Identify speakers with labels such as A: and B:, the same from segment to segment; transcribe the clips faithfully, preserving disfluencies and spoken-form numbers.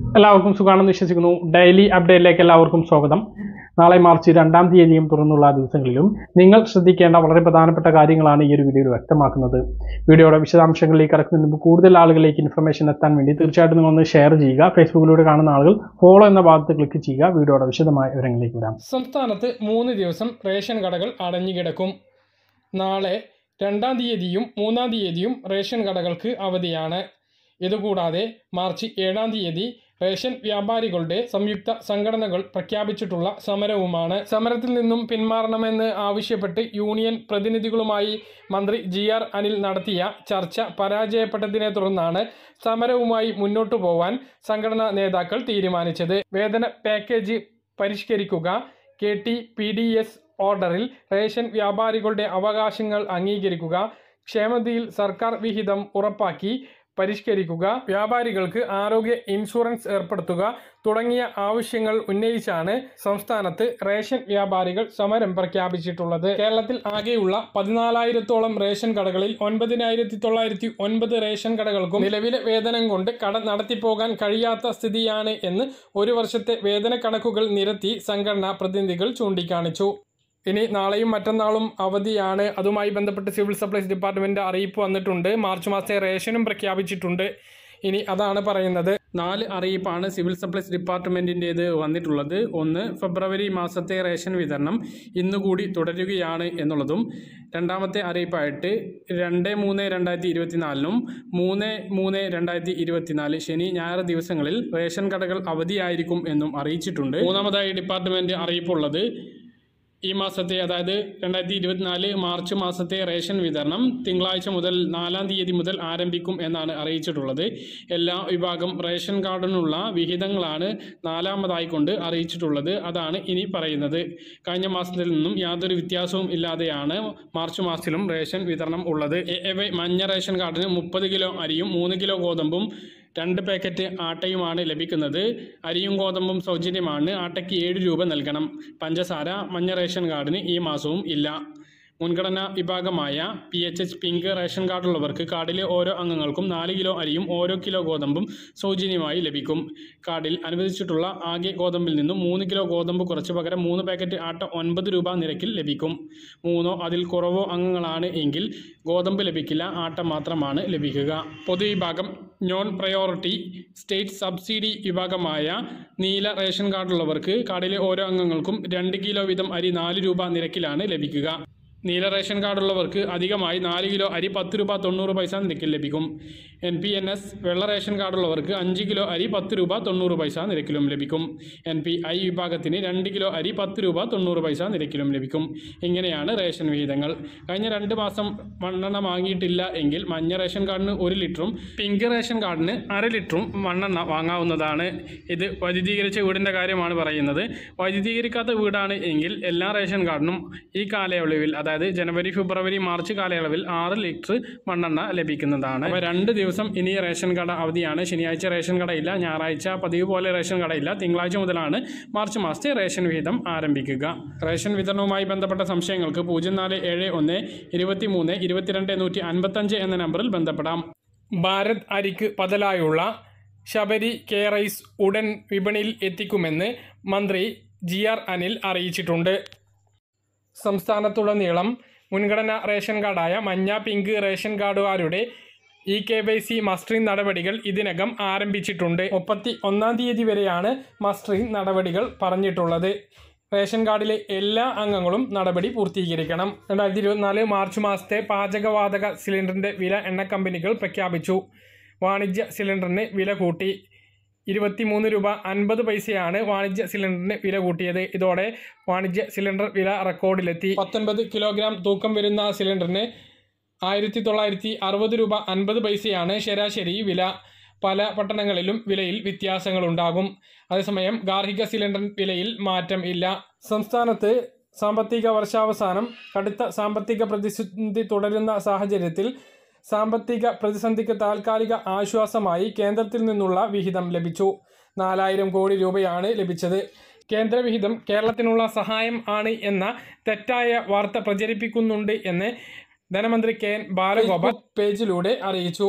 A: എല്ലാവർക്കും സുഖാണെന്ന് വിശ്വസിക്കുന്നു. ഡെയിലി അപ്ഡേറ്റിലേക്ക് എല്ലാവർക്കും സ്വാഗതം. നാളെ മാർച്ച് രണ്ടാം തീയതിയും തുടർന്നുള്ള ദിവസങ്ങളിലും നിങ്ങൾ ശ്രദ്ധിക്കേണ്ട വളരെ പ്രധാനപ്പെട്ട കാര്യങ്ങളാണ് ഈ ഒരു വീഡിയോയിൽ വ്യക്തമാക്കുന്നത്. വീഡിയോയുടെ വിശദാംശങ്ങളിലേക്ക് കടക്കുന്നതിന് മുമ്പ് കൂടുതൽ ആളുകളിലേക്ക് ഇൻഫർമേഷൻ എത്താൻ വേണ്ടി തീർച്ചയായിട്ടും നിങ്ങൾ ഒന്ന് ഷെയർ ചെയ്യുക. ഫേസ്ബുക്കിലൂടെ കാണുന്ന ആളുകൾ ഫോളോ എന്ന ഭാഗത്ത് ക്ലിക്ക് ചെയ്യുക. വീഡിയോയുടെ വിശദമായ വിവരങ്ങളിലേക്ക് വരാം.
B: സംസ്ഥാനത്ത് മൂന്ന് ദിവസം റേഷൻ കടകൾ അടഞ്ഞുകിടക്കും. നാളെ രണ്ടാം തീയതിയും മൂന്നാം തീയതിയും റേഷൻ കടകൾക്ക് അവധിയാണ്. ഇതുകൂടാതെ മാർച്ച് ഏഴാം തീയതി റേഷൻ വ്യാപാരികളുടെ സംയുക്ത സംഘടനകൾ പ്രഖ്യാപിച്ചിട്ടുള്ള സമരവുമാണ്. സമരത്തിൽ നിന്നും പിന്മാറണമെന്ന് ആവശ്യപ്പെട്ട് യൂണിയൻ പ്രതിനിധികളുമായി മന്ത്രി ജി ആർ അനിൽ നടത്തിയ ചർച്ച പരാജയപ്പെട്ടതിനെ തുടർന്നാണ് സമരവുമായി മുന്നോട്ടു പോവാൻ സംഘടനാ നേതാക്കൾ തീരുമാനിച്ചത്. വേതന പാക്കേജ് പരിഷ്കരിക്കുക, K T P D S ഓർഡറിൽ റേഷൻ വ്യാപാരികളുടെ അവകാശങ്ങൾ അംഗീകരിക്കുക, ക്ഷേമനിധിയിൽ സർക്കാർ വിഹിതം ഉറപ്പാക്കി പരിഷ്കരിക്കുക, വ്യാപാരികൾക്ക് ആരോഗ്യ ഇൻഷുറൻസ് ഏർപ്പെടുത്തുക തുടങ്ങിയ ആവശ്യങ്ങൾ ഉന്നയിച്ചാണ് സംസ്ഥാനത്ത് റേഷൻ വ്യാപാരികൾ സമരം പ്രഖ്യാപിച്ചിട്ടുള്ളത്. കേരളത്തിൽ ആകെയുള്ള പതിനാലായിരത്തോളം റേഷൻ കടകളിൽ ഒൻപതിനായിരത്തി തൊള്ളായിരത്തി ഒൻപത് റേഷൻ കടകൾക്കും നിലവിലെ വേതനം കൊണ്ട് കട നടത്തിപ്പോകാൻ കഴിയാത്ത സ്ഥിതിയാണ് എന്ന് ഒരു വർഷത്തെ വേതന കണക്കുകൾ നിരത്തി സംഘടനാ പ്രതിനിധികൾ ചൂണ്ടിക്കാണിച്ചു. ഇനി നാളെയും മറ്റന്നാളും അവധിയാണ്. അതുമായി ബന്ധപ്പെട്ട് സിവിൽ സപ്ലൈസ് ഡിപ്പാർട്ട്മെൻറ്റ് അറിയിപ്പ് വന്നിട്ടുണ്ട്. മാർച്ച് മാസത്തെ റേഷനും പ്രഖ്യാപിച്ചിട്ടുണ്ട്. ഇനി അതാണ് പറയുന്നത്. നാല് അറിയിപ്പാണ് സിവിൽ സപ്ലൈസ് ഡിപ്പാർട്ട്മെൻറ്റിൻ്റേത് വന്നിട്ടുള്ളത്. ഒന്ന്, ഫെബ്രുവരി മാസത്തെ റേഷൻ വിതരണം ഇന്നുകൂടി തുടരുകയാണ് എന്നുള്ളതും. രണ്ടാമത്തെ അറിയിപ്പായിട്ട് രണ്ട് മൂന്ന് രണ്ടായിരത്തി ഇരുപത്തിനാലിനും മൂന്ന് മൂന്ന് രണ്ടായിരത്തി ഇരുപത്തിനാല് ശനി ഞായർ ദിവസങ്ങളിൽ റേഷൻ കടകൾ അവധിയായിരിക്കും എന്നും അറിയിച്ചിട്ടുണ്ട്. മൂന്നാമതായി ഡിപ്പാർട്ട്മെൻറ്റ് അറിയിപ്പുള്ളത് ഈ മാസത്തെ അതായത് രണ്ടായിരത്തി ഇരുപത്തിനാല് മാർച്ച് മാസത്തെ റേഷൻ വിതരണം തിങ്കളാഴ്ച മുതൽ നാലാം തീയതി മുതൽ ആരംഭിക്കും എന്നാണ് അറിയിച്ചിട്ടുള്ളത്. എല്ലാ വിഭാഗം റേഷൻ കാർഡിനുള്ള വിഹിതങ്ങളാണ് നാലാമതായി കൊണ്ട് അറിയിച്ചിട്ടുള്ളത്. അതാണ് ഇനി പറയുന്നത്. കഴിഞ്ഞ മാസത്തിൽ നിന്നും യാതൊരു വ്യത്യാസവും ഇല്ലാതെയാണ് മാർച്ച് മാസത്തിലും റേഷൻ വിതരണം ഉള്ളത്. മഞ്ഞ റേഷൻ കാർഡിന് മുപ്പത് കിലോ അരിയും മൂന്ന് കിലോ ഗോതമ്പും രണ്ട് പാക്കറ്റ് ആട്ടയുമാണ് ലഭിക്കുന്നത്. അരിയും ഗോതമ്പും സൗജന്യമാണ്. ആട്ടയ്ക്ക് ഏഴ് രൂപ നൽകണം. പഞ്ചസാര മഞ്ഞ റേഷൻ കാർഡിന് ഈ മാസവും ഇല്ല. മുൻഗണനാ വിഭാഗമായ P H H pink ration കാർഡുള്ളവർക്ക് കാർഡിലെ ഓരോ അംഗങ്ങൾക്കും നാല് കിലോ അരിയും ഓരോ കിലോ ഗോതമ്പും സൗജന്യമായി ലഭിക്കും. കാർഡിൽ അനുവദിച്ചിട്ടുള്ള ആകെ ഗോതമ്പിൽ നിന്നും മൂന്ന് കിലോ ഗോതമ്പ് കുറച്ച് പകരം മൂന്ന് പാക്കറ്റ് ആട്ട ഒൻപത് രൂപ നിരക്കിൽ ലഭിക്കും. മൂന്നോ അതിൽ കുറവോ അംഗങ്ങളാണ് എങ്കിൽ ഗോതമ്പ് ലഭിക്കില്ല, ആട്ട മാത്രമാണ് ലഭിക്കുക. പൊതുവിഭാഗം നോൺ പ്രയോറിറ്റി സ്റ്റേറ്റ് സബ്സിഡി വിഭാഗമായ നീല റേഷൻ കാർഡുള്ളവർക്ക് കാർഡിലെ ഓരോ അംഗങ്ങൾക്കും രണ്ട് കിലോ വീതം അരി നാല് രൂപ നിരക്കിലാണ് ലഭിക്കുക. നീല റേഷൻ കാർഡുള്ളവർക്ക് അധികമായി നാല് കിലോ അരി പത്ത് രൂപ തൊണ്ണൂറ് പൈസ നിരക്കിൽ ലഭിക്കും. എൻ പി എൻ എസ് വെള്ള റേഷൻ കാർഡുള്ളവർക്ക് അഞ്ച് കിലോ അരി പത്ത് രൂപ തൊണ്ണൂറ് പൈസ നിരക്കിലും ലഭിക്കും. എൻ പി ഐ വിഭാഗത്തിന് രണ്ട് കിലോ അരി പത്ത് രൂപ തൊണ്ണൂറ് പൈസ നിരക്കിലും ലഭിക്കും. ഇങ്ങനെയാണ് റേഷൻ വിഹിതങ്ങൾ. കഴിഞ്ഞ രണ്ട് മാസം മണ്ണെണ്ണ വാങ്ങിയിട്ടില്ല എങ്കിൽ മഞ്ഞ റേഷൻ കാർഡിന് ഒരു ലിറ്ററും പിങ്ക് റേഷൻ കാർഡിന് അര ലിറ്ററും മണ്ണെണ്ണ വാങ്ങാവുന്നതാണ്. ഇത് വൈദ്യുതീകരിച്ച വീടിൻ്റെ കാര്യമാണ് പറയുന്നത്. വൈദ്യുതീകരിക്കാത്ത വീടാണ് എങ്കിൽ എല്ലാ റേഷൻ കാർഡിനും ഈ കാലയളവിൽ അതായത് ജനുവരി ഫെബ്രുവരി മാർച്ച് കാലയളവിൽ ആറ് ലിറ്റർ മണ്ണെണ്ണ ലഭിക്കുന്നതാണ്. അപ്പോൾ രണ്ട് ദിവസം ഇനി റേഷൻ കട അവധിയാണ്. ശനിയാഴ്ച റേഷൻ കടയില്ല, ഞായറാഴ്ച പതിവ് പോലെ റേഷൻ കടയില്ല. തിങ്കളാഴ്ച മുതലാണ് മാർച്ച് മാസത്തെ റേഷൻ വിഹിതം ആരംഭിക്കുക. റേഷൻ വിതരണവുമായി ബന്ധപ്പെട്ട സംശയങ്ങൾക്ക് പൂജ്യം നാല് ഏഴ് ഒന്ന് ഇരുപത്തി മൂന്ന് ഇരുപത്തിരണ്ട് നൂറ്റി അൻപത്തഞ്ച് എന്ന നമ്പറിൽ ബന്ധപ്പെടാം. ഭാരത് അരിക്ക് ബദലായുള്ള ശബരി കെ റൈസ് ഉടൻ വിപണിയിൽ എത്തിക്കുമെന്ന് മന്ത്രി ജി ആർ അനിൽ അറിയിച്ചിട്ടുണ്ട്. സംസ്ഥാനത്തുടനീളം മുൻഗണനാ റേഷൻ കാർഡായ മഞ്ഞ പിങ്ക് റേഷൻ കാർഡുകാരുടെ E K Y C mustering നടപടികൾ ഇതിനകം ആരംഭിച്ചിട്ടുണ്ട്. മുപ്പത്തി ഒന്നാം തീയതി വരെയാണ് മസ്റ്ററിംഗ് നടപടികൾ പറഞ്ഞിട്ടുള്ളത്. റേഷൻ കാർഡിലെ എല്ലാ അംഗങ്ങളും നടപടി പൂർത്തീകരിക്കണം. രണ്ടായിരത്തി ഇരുപത്തിനാല് മാർച്ച് മാസത്തെ പാചകവാതക സിലിണ്ടറിൻ്റെ വില എണ്ണ കമ്പനികൾ പ്രഖ്യാപിച്ചു. വാണിജ്യ സിലിണ്ടറിന് വില കൂട്ടി. ഇരുപത്തിമൂന്ന് രൂപ അൻപത് പൈസയാണ് വാണിജ്യ സിലിണ്ടറിന് വില കൂട്ടിയത്. ഇതോടെ വാണിജ്യ സിലിണ്ടർ വില റെക്കോർഡിലെത്തി. പത്തൊൻപത് കിലോഗ്രാം തൂക്കം വരുന്ന സിലിണ്ടറിന് ആയിരത്തി തൊള്ളായിരത്തി അറുപത് രൂപ അൻപത് പൈസയാണ് ശരാശരി വില. പല പട്ടണങ്ങളിലും വിലയിൽ വ്യത്യാസങ്ങളുണ്ടാകും. അതേസമയം ഗാർഹിക സിലിണ്ടർ വിലയിൽ മാറ്റം ഇല്ല. സംസ്ഥാനത്ത് സാമ്പത്തിക വർഷാവസാനം കടുത്ത സാമ്പത്തിക പ്രതിസന്ധി തുടരുന്ന സാഹചര്യത്തിൽ സാമ്പത്തിക പ്രതിസന്ധിക്ക് താൽക്കാലിക ആശ്വാസമായി കേന്ദ്രത്തിൽ നിന്നുള്ള വിഹിതം ലഭിച്ചു. നാലായിരം കോടി രൂപയാണ് ലഭിച്ചത്. കേന്ദ്രവിഹിതം കേരളത്തിനുള്ള സഹായം ആണ് എന്ന തെറ്റായ വാർത്ത പ്രചരിപ്പിക്കുന്നുണ്ട് എന്ന് ധനമന്ത്രി കെ എൻ ബാലഗോപാൽ പേജിലൂടെ അറിയിച്ചു.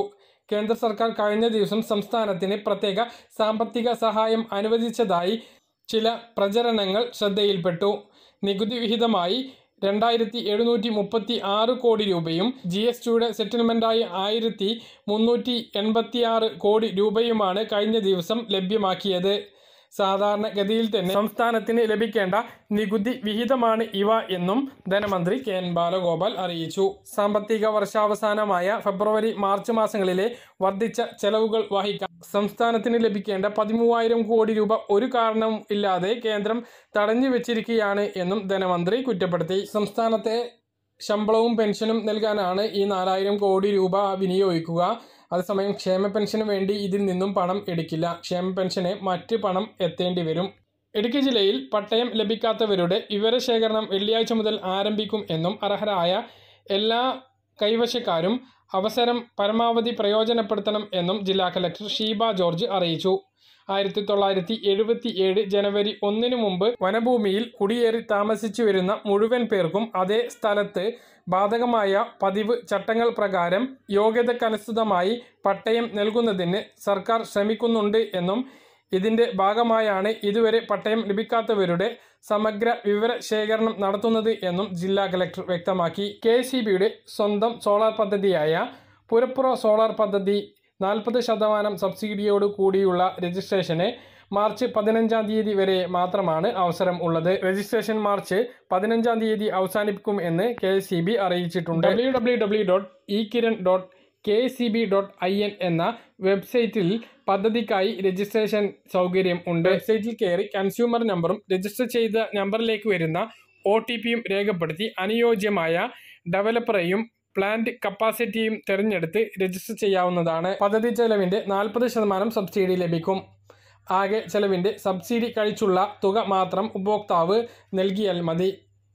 B: കേന്ദ്ര സർക്കാർ കഴിഞ്ഞ ദിവസം സംസ്ഥാനത്തിന് പ്രത്യേക സാമ്പത്തിക സഹായം അനുവദിച്ചതായി ചില പ്രചരണങ്ങൾ ശ്രദ്ധയിൽപ്പെട്ടു. നികുതി വിഹിതമായി രണ്ടായിരത്തി എഴുന്നൂറ്റി മുപ്പത്തി ആറ് കോടി രൂപയും ജി എസ് ടിയുടെ സെറ്റിൽമെന്റായി ആയിരത്തി മുന്നൂറ്റി എൺപത്തി ആറ് കോടി രൂപയുമാണ് കഴിഞ്ഞ ദിവസം ലഭ്യമാക്കിയത്. സാധാരണഗതിയിൽ തന്നെ സംസ്ഥാനത്തിന് ലഭിക്കേണ്ട നികുതി വിഹിതമാണ് ഇവ എന്നും ധനമന്ത്രി കെ എൻ ബാലഗോപാൽ അറിയിച്ചു. സാമ്പത്തിക വർഷാവസാനമായ ഫെബ്രുവരി മാർച്ച് മാസങ്ങളിലെ വർദ്ധിച്ച ചെലവുകൾ വഹിക്കാൻ സംസ്ഥാനത്തിന് ലഭിക്കേണ്ട പതിമൂവായിരം കോടി രൂപ ഒരു കാരണവും ഇല്ലാതെ കേന്ദ്രം തടഞ്ഞു വെച്ചിരിക്കുകയാണ് എന്നും ധനമന്ത്രി കുറ്റപ്പെടുത്തി. സംസ്ഥാനത്തെ ശമ്പളവും പെൻഷനും നൽകാനാണ് ഈ നാലായിരം കോടി രൂപ വിനിയോഗിക്കുക. അതേസമയം ക്ഷേമ പെൻഷന് വേണ്ടി ഇതിൽ നിന്നും പണം എടുക്കില്ല. ക്ഷേമ പെൻഷന് മറ്റ് പണം എത്തേണ്ടി വരും. ഇടുക്കി ജില്ലയിൽ പട്ടയം ലഭിക്കാത്തവരുടെ വിവരശേഖരണം വെള്ളിയാഴ്ച മുതൽ ആരംഭിക്കും എന്നും അർഹരായ എല്ലാ കൈവശക്കാരും അവസരം പരമാവധി പ്രയോജനപ്പെടുത്തണം എന്നും ജില്ലാ കലക്ടർ ഷീബ ജോർജ് അറിയിച്ചു. ആയിരത്തി തൊള്ളായിരത്തി എഴുപത്തി ഏഴ് ജനുവരി ഒന്നിനു മുമ്പ് വനഭൂമിയിൽ കുടിയേറി താമസിച്ചു വരുന്ന മുഴുവൻ പേർക്കും അതേ സ്ഥലത്ത് ബാധകമായ പതിവ് ചട്ടങ്ങൾ പ്രകാരം യോഗ്യതക്കനുസൃതമായി പട്ടയം നൽകുന്നതിന് സർക്കാർ ശ്രമിക്കുന്നുണ്ട് എന്നും ഇതിന്റെ ഭാഗമായാണ് ഇതുവരെ പട്ടയം ലഭിക്കാത്തവരുടെ സമഗ്ര വിവര ശേഖരണം നടത്തുന്നത് എന്നും ജില്ലാ കലക്ടർ വ്യക്തമാക്കി. കെ എസ് ഇ ബിയുടെ സ്വന്തം സോളാർ പദ്ധതിയായ പുരപ്പുറ സോളാർ പദ്ധതി നാൽപ്പത് ശതമാനം സബ്സിഡിയോട് കൂടിയുള്ള രജിസ്ട്രേഷന് മാർച്ച് പതിനഞ്ചാം തീയതി വരെ മാത്രമാണ് അവസരം ഉള്ളത്. രജിസ്ട്രേഷൻ മാർച്ച് പതിനഞ്ചാം തീയതി അവസാനിപ്പിക്കും എന്ന് കെ എസ് ഇ ബി അറിയിച്ചിട്ടുണ്ട്. W W W dot E Kiran dot K S E B dot I N എന്ന വെബ്സൈറ്റിൽ പദ്ധതിക്കായി രജിസ്ട്രേഷൻ സൗകര്യം ഉണ്ട്. വെബ്സൈറ്റിൽ കയറി കൺസ്യൂമർ നമ്പറും രജിസ്റ്റർ ചെയ്ത നമ്പറിലേക്ക് വരുന്ന ഒ ടി പിയും രേഖപ്പെടുത്തി അനുയോജ്യമായ ഡെവലപ്പറെയും പ്ലാന്റ് കപ്പാസിറ്റിയും തിരഞ്ഞെടുത്ത് രജിസ്റ്റർ ചെയ്യാവുന്നതാണ്. പദ്ധതി ചെലവിൻ്റെ നാൽപ്പത് ശതമാനം സബ്സിഡി ലഭിക്കും. ആകെ ചെലവിൻ്റെ സബ്സിഡി കഴിച്ചുള്ള തുക മാത്രം ഉപഭോക്താവ് നൽകിയാൽ മതി.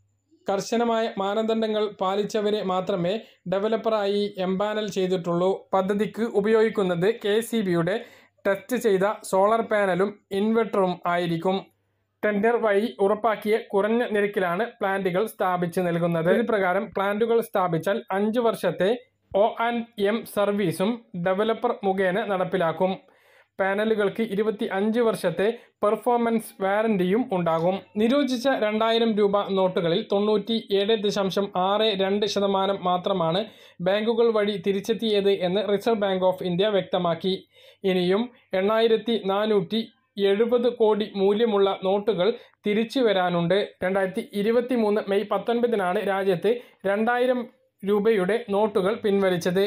B: കർശനമായ മാനദണ്ഡങ്ങൾ പാലിച്ചവരെ മാത്രമേ ഡെവലപ്പറായി എംപാനൽ ചെയ്തിട്ടുള്ളൂ. പദ്ധതിക്ക് ഉപയോഗിക്കുന്നത് കെ എസ് ഇ ബിയുടെ ടെസ്റ്റ് ചെയ്ത സോളാർ പാനലും ഇൻവെർട്ടറും ആയിരിക്കും. ടെൻഡർ വഴി ഉറപ്പാക്കിയ കുറഞ്ഞ നിരക്കിലാണ് പ്ലാന്റുകൾ സ്ഥാപിച്ച് നൽകുന്നത്. ഇത് പ്രകാരം പ്ലാന്റുകൾ സ്ഥാപിച്ചാൽ അഞ്ച് വർഷത്തെ ഒ ആൻഡ് എം സർവീസും ഡെവലപ്പർ മുഖേന നടപ്പിലാക്കും. പാനലുകൾക്ക് ഇരുപത്തി അഞ്ച് വർഷത്തെ പെർഫോമൻസ് വാറന്റിയും ഉണ്ടാകും. നിരോധിച്ച രണ്ടായിരം രൂപ നോട്ടുകളിൽ തൊണ്ണൂറ്റി ഏഴ് ദശാംശം ആറ് രണ്ട് ശതമാനം മാത്രമാണ് ബാങ്കുകൾ വഴി തിരിച്ചെത്തിയത് എന്ന് റിസർവ് ബാങ്ക് ഓഫ് ഇന്ത്യ വ്യക്തമാക്കി. ഇനിയും എണ്ണായിരത്തി നാനൂറ്റി എഴുപത് കോടി മൂല്യമുള്ള നോട്ടുകൾ തിരിച്ചു വരാനുണ്ട്. രണ്ടായിരത്തി ഇരുപത്തി മൂന്ന് മെയ് പത്തൊൻപതിനാണ് രാജ്യത്ത് രണ്ടായിരം രൂപയുടെ നോട്ടുകൾ പിൻവലിച്ചത്.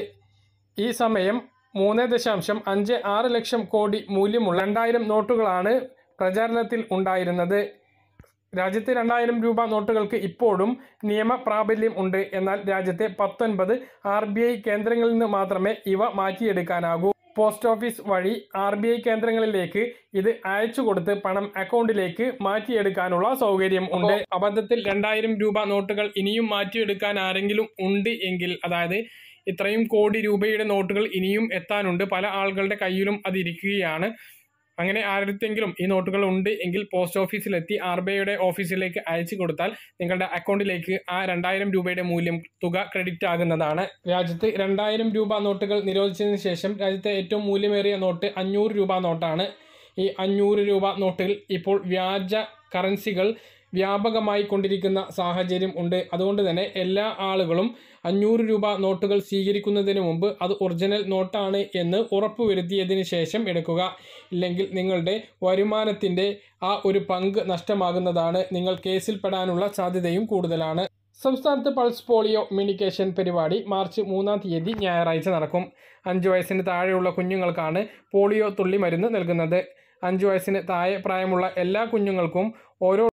B: ഈ സമയം മൂന്ന് ദശാംശം അഞ്ച് ആറ് ലക്ഷം കോടി മൂല്യമുള്ള രണ്ടായിരം നോട്ടുകളാണ് പ്രചാരണത്തിൽ ഉണ്ടായിരുന്നത്. രാജ്യത്തെ രണ്ടായിരം രൂപ നോട്ടുകൾക്ക് ഇപ്പോഴും നിയമപ്രാബല്യം ഉണ്ട്. എന്നാൽ രാജ്യത്തെ പത്തൊൻപത് ആർ ബി ഐ കേന്ദ്രങ്ങളിൽ നിന്ന് മാത്രമേ ഇവ മാറ്റിയെടുക്കാനാകൂ. പോസ്റ്റ് ഓഫീസ് വഴി ആർ ബി ഐ കേന്ദ്രങ്ങളിലേക്ക് ഇത് അയച്ചു കൊടുത്ത് പണം അക്കൗണ്ടിലേക്ക് മാറ്റിയെടുക്കാനുള്ള സൗകര്യം ഉണ്ട്. അബദ്ധത്തിൽ രണ്ടായിരം രൂപ നോട്ടുകൾ ഇനിയും മാറ്റിയെടുക്കാൻ ആരെങ്കിലും ഉണ്ട് എങ്കിൽ, അതായത് ഇത്രയും കോടി രൂപയുടെ നോട്ടുകൾ ഇനിയും എത്താനുണ്ട്, പല ആളുകളുടെ കയ്യിലും അതിരിക്കുകയാണ്, അങ്ങനെ ആരുടെയെങ്കിലും ഈ നോട്ടുകൾ ഉണ്ട് എങ്കിൽ പോസ്റ്റ് ഓഫീസിലെത്തി ആർ ബി ഐയുടെ ഓഫീസിലേക്ക് അയച്ചു കൊടുത്താൽ നിങ്ങളുടെ അക്കൗണ്ടിലേക്ക് ആ രണ്ടായിരം രൂപയുടെ മൂല്യം തുക ക്രെഡിറ്റ് ആകുന്നതാണ്. രാജ്യത്ത് രണ്ടായിരം രൂപ നോട്ടുകൾ നിരോധിച്ചതിന് ശേഷം രാജ്യത്തെ ഏറ്റവും മൂല്യമേറിയ നോട്ട് അഞ്ഞൂറ് രൂപ നോട്ടാണ്. ഈ അഞ്ഞൂറ് രൂപ നോട്ടിൽ ഇപ്പോൾ വ്യാജ കറൻസികൾ വ്യാപകമായി കൊണ്ടിരിക്കുന്ന സാഹചര്യം ഉണ്ട്. അതുകൊണ്ട് തന്നെ എല്ലാ ആളുകളും അഞ്ഞൂറ് രൂപ നോട്ടുകൾ സ്വീകരിക്കുന്നതിന് മുമ്പ് അത് ഒറിജിനൽ നോട്ടാണ് എന്ന് ഉറപ്പുവരുത്തിയതിന് ശേഷം എടുക്കുക. ഇല്ലെങ്കിൽ നിങ്ങളുടെ വരുമാനത്തിൻ്റെ ആ ഒരു പങ്ക് നഷ്ടമാകുന്നതാണ്. നിങ്ങൾ കേസിൽപ്പെടാനുള്ള സാധ്യതയും കൂടുതലാണ്. സംസ്ഥാനത്ത് പൾസ് പോളിയോ ഇമ്മ്യൂണിക്കേഷൻ പരിപാടി മാർച്ച് മൂന്നാം തീയതി ഞായറാഴ്ച നടക്കും. അഞ്ച് വയസ്സിന് താഴെയുള്ള കുഞ്ഞുങ്ങൾക്കാണ് പോളിയോ തുള്ളി മരുന്ന് നൽകുന്നത്. അഞ്ച് വയസ്സിന് താഴെ പ്രായമുള്ള എല്ലാ കുഞ്ഞുങ്ങൾക്കും ഓരോ